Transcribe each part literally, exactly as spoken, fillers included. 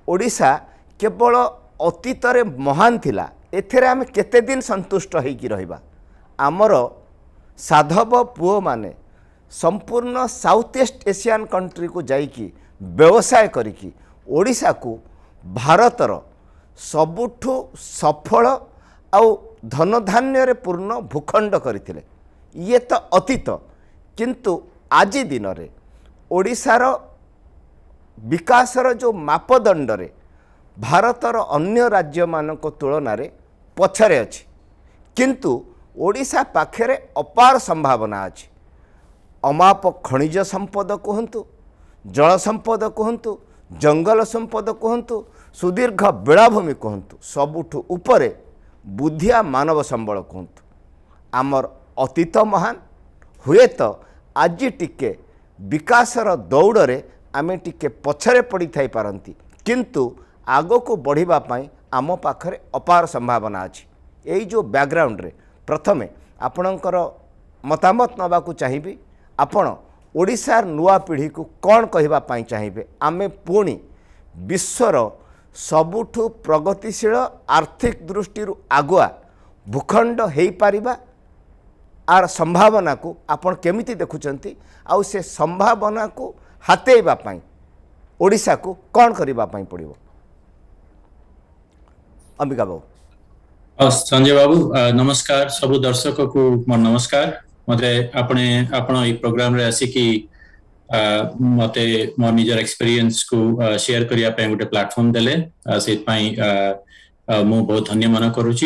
ओडिशा केवल अतीत रे महान थिला एथेरे आम केते दिन संतुष्ट होइकी रहिबा आमर साधव पुओ माने संपूर्ण साउथ ईस्ट एशियन कंट्री को जाइकी व्यवसाय करिकी ओडिशा को भारतर सबुठु सफल आउ धनधान्य रे पूर्ण भूखंड करथिले ये तो अतीत किंतु आज दिन रे ओडिशार विकासर जो मापदंड रे भारतर अन्य राज्य मानक तुलन रे पछरे अछि किंतु ओडिशा पाखरे अपार संभावना अछि अमाप खनिज संपद कहतु जल संपद कहतु जंगल संपद कहतु सुदीर्घ बेलाभूमि कहतु सबुठु उपरे बुद्धिया मानव संबल कहतु आमर अतीत महान हुए तो आज टिके विकासर दौड़े आमे टिके पछरे पड़ी थाई पारंती किंतु आगो को बढ़िबा पाई आम पाखरे अपार संभावना अछि एई जो बैकग्राउंड रे प्रथमे आपणकर मतामत नबाकू चाहिबी आपण ओडिशार नुआ पीढ़ी को कौन कहबा पाई चाहिबे आमे पुणी विश्वर सबुठु प्रगतिशील आर्थिक दृष्टि आगुआ भूखंड हो पारिबा आर संभावना को आपण केमिति देखुचंती आउ से संभावना को हातेबा पाई ओडिशा को कौन करबा पाई पड़िबो अंबिका बाबू संजय बाबू नमस्कार सब दर्शक को मोर नमस्कार मते आपने आपण ई प्रोग्राम रे आसी कि मते मोर निजर एक्सपीरियंस को शेयर करिया पे गोटे प्लेटफॉर्म देले से पई मु बहुत धन्य मन करूची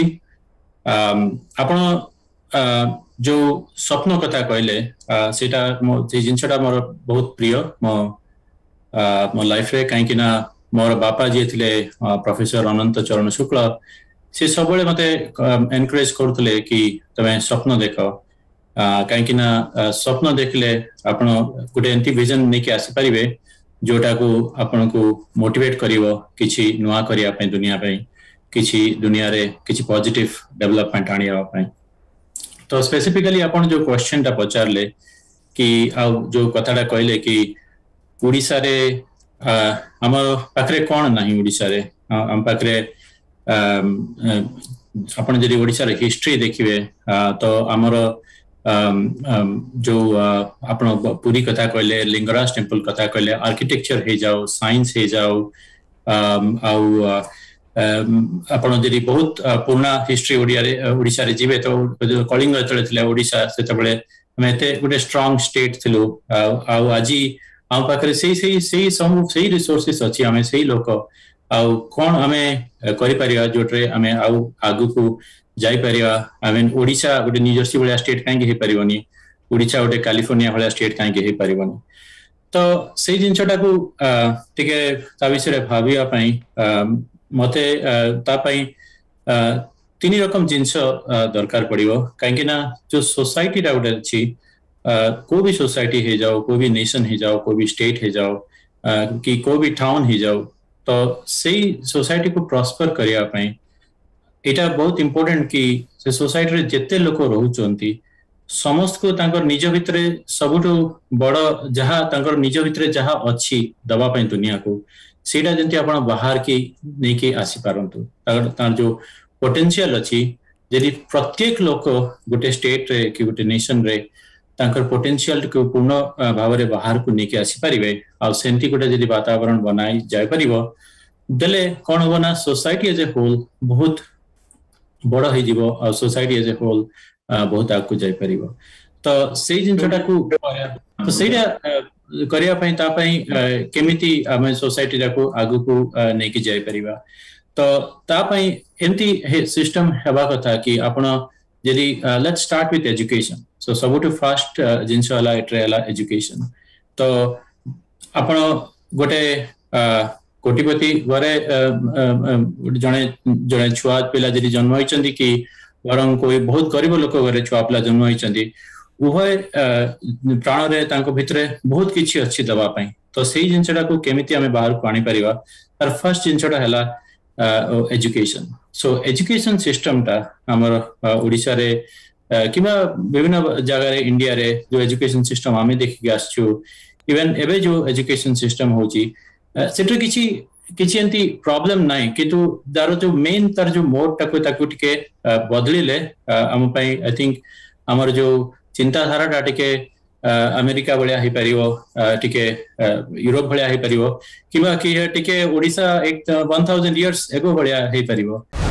आपण जो स्वप्न कथा कहले सेटा जे जिनसटा मोर बहुत प्रिय मो मो लाइफ रे काहे कि ना मोर बापा जे थिले प्रोफेसर अनंत चरण शुक्ल से सबले मते एनकरेज करथले कि तमे स्वप्न देखो कहीं ना स्वप्न देखले आपण गोटे एंटी विजन नहीं आसी पारे जोटा को आपण को मोटिवेट करिवो किछि नुआ करिया पे दुनिया पे किछि दुनिया रे किछि पॉजिटिव डेवलपमेंट आनिया पे तो स्पेसिफिकली आपण जो क्वेश्चन टा पचारले कि आ जो कथाटा कहले कि ओडिसा रे हमर पाखरे कोन नाही ओडिसा रे हम पाखरे आपण जदी ओडिसा रे हिस्ट्री देखिबे तो हमर Um, um, जो आपण पूरी कथा कहले लिंगराज टेम्पल कथा कहले आर्किटेक्चर हे जाओ साइंस हे जाओ आउ आपण जदी बहुत पुराना हिस्ट्री ओडिया रे ओडिसा रे जिवे तो कलिंग चले थिले ओडिसा सेते बेले हम एते गुटे स्ट्रांग स्टेट थिलु आउ आजी हम पाखरे सेही सेही सेही सब सेही रिसोर्सेस अछि हमें सेही लोक आउ कोन हमें करि परिया जोटरे हमें आउ आगु को जाई परिया आई मीन ओडिशा गोटे न्यूजर्सी वाला स्टेट काहे हे परिवनी ओडिशा गोटे कैलिफोर्निया वाला स्टेट काहे हे परिवनी तो सेही जिनछटा को टिके ता विषय रे भाबिया पई मते ता पई तीन रकम जिनस दरकार पड़िवो काहे ना जो सोसाइटी रा गोटे अछि को भी सोसाइटी हे जाओ को भी नेशन हे जाओ को भी स्टेट हे जाओ कि को भी टाउन हे जाओ तो सेही सोसाइटी को प्रॉस्पर करिया पई एटा बहुत इंपोर्टेंट कि से सोसाइटी रे जेते लोक रहउचंती समस्त को तांकर निज भितरे सबुठो बड़ जहा तांकर निज भितरे जहा अछि दबा पई दुनिया को सेटा जंती आपण बाहर की नै के आसी पारंतु तार तार जो पोटेंशियल अछि यदि प्रत्येक लोक गोटे स्टेट रे कि गोटे नेशन रे तांकर पोटेंशियल को पूर्ण भाव रे बाहर को नै के आसी परिबे आ सेंटी गोटे यदि वातावरण बनाई जाय परिबो देले कोन होना सोसाइटी एज ए होल बहुत बड़ हो जीवो और सोसाइटी एज ए होल बहुत आगु जाई परिबो तो सेही जिनछटा को तो सेटा करिया पई ता पई केमिति हम सोसाइटी रा को आगु को नै कि जाई परिबा तो ता पई एंती सिस्टम हेबा कथा कि आपण यदि let's start with education so सबुटु फास्ट जिनछ वाला एट्रेला एजुकेशन तो आपण गोटे कोटिपति घरे जने जने छुआ पिला जदि जन्म होइचंदी कि वरम कोई बहुत गरीब लोक घरे छुआ पिला जन्म होइचंदी उभय प्राण रे तांको भितरे बहुत किछि अछि दबा पई तो सेही जिनछटा को केमिति हमें बाहर को आनी परिबा तार फर्स्ट जिनछटा हला एजुकेशन सो एजुकेशन सिस्टम टा हमर ओडिसा रे किबा विभिन्न जगह रे इंडिया रे जो एजुकेशन सिस्टम हमें देखि आछू इवन एबे जो एजुकेशन सिस्टम होची सेटर किछि किसी एंती प्रॉब्लम नहीं किंतु दारो जो मेन तार जो मोड टाको ताको टिके बदलिले हम पई आई थिंक हमर जो चिंताधारा टा टिके अमेरिका भलिया ही परिवो टिके यूरोप भलिया ही परिवो किबा कि टिके ओडिसा एक वन थाउजेंड इयर्स एगो भलिया ही परिवो।